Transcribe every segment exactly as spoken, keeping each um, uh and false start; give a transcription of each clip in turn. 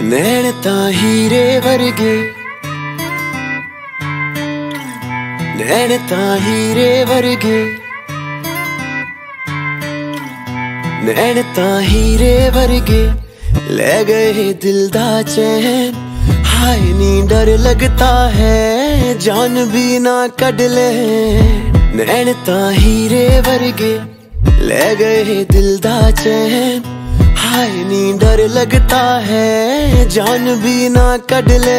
नैन तां हीरे वर्गे, नैन तां हीरे वर्गे, नैन तां हीरे वर्गे, ले गए दिल दा चैन। हाय नी डर लगता है जान भी ना कढ ले। नैन तां हीरे वर्गे, ले गए दिल दा चैन। हाय नी डर लगता है जान भी ना कढ ले।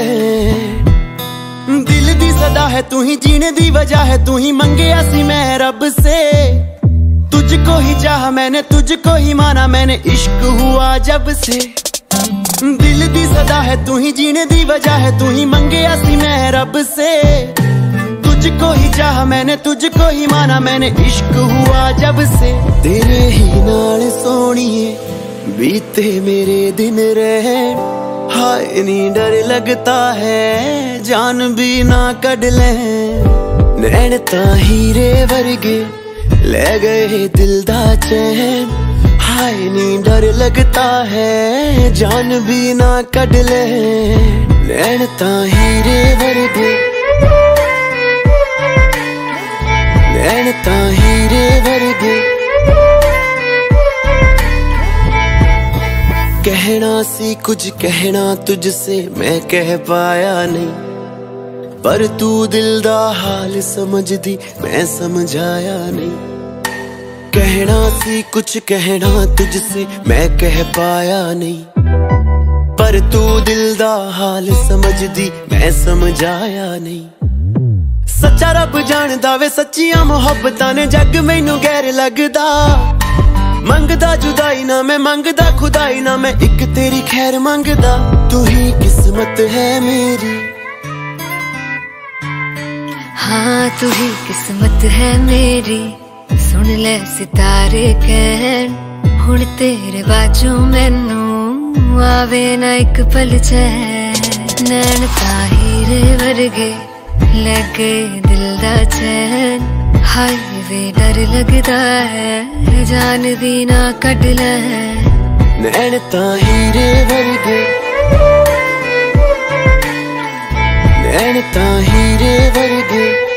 दिल दी सदा है तू ही, जीने दी वजह है तू ही, मंगया सी मैं रब से। तुझको ही चाहा मैंने, तुझको ही माना मैंने, इश्क हुआ जब से। दिल दी सदा है तू ही, जीने दी वजह है तू ही, मंगया सी मैं रब से। तुझको ही चाहा मैंने, तुझको ही माना मैंने, इश्क हुआ जब से। तेरे ही नाल सोनिए बीते मेरे दिन रहन। हाय नी डर लगता है जान भी ना कढ ले। नैन तां हीरे वर्गे, ले गए दिल दा चैन। हाय नी डर लगता है जान भी ना कढ ले। नैन तां हीरे वर्गे, नैन तां हीरे वर्गे। कहना सी कुछ कहना तुझसे मैं कह पाया नहीं, पर तू दिल दा हाल समझदी मैं समझाया नहीं। कहना सी कुछ कहना तुझसे मैं कह पाया नहीं, पर तू दिल दा हाल समझदी मैं समझाया नहीं। सच्चा रब जानदा वे सच्चियां मुहब्बतां ने, जग मैनू गैर लगदा। मंगदा जुदाई ना मैं, मंगदा खुदाई ना मैं, एक तेरी खैर मंगदा। तू ही किस्मत है मेरी, हाँ तू ही किस्मत है मेरी। सुन ले सितारे कहन, हुण तेरे बाजू मैनू आवे ना एक पल चैन। नैन तां हीरे वर्गे, ले गए दिल दा चैन। हाय वे डर लगता है जान भी ना कढ ले। नैन तां हीरे वर्गे, नैन तां हीरे वर्गे।